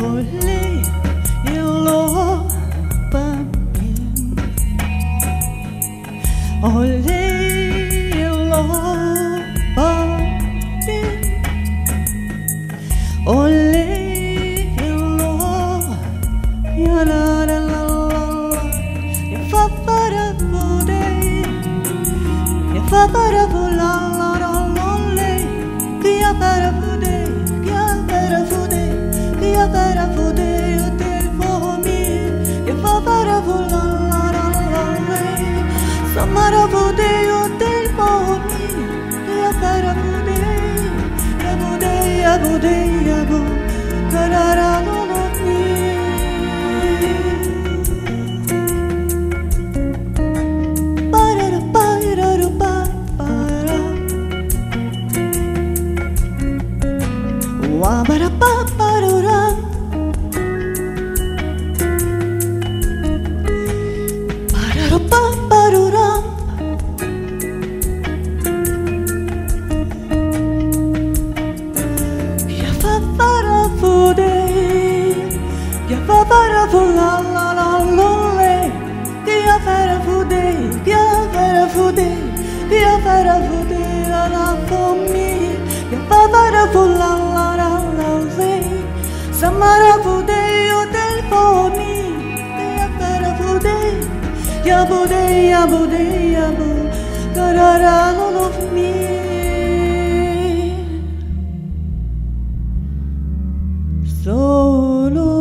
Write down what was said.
Olé, ilo pambim. Olé, ilo pambim. Olé, ilo ya la la la la. Ya fa para bude, ya fa para la la la la. Ya para bude, ya para bude. Ya para poder o telefone, ya para volar la samara poder o telefone, ya para poder, ya carara no para volar la la lole, ya para poder, la fome, ya para volar la la lole, samara poder o telefone, ya para poder, ya carara no me, solo.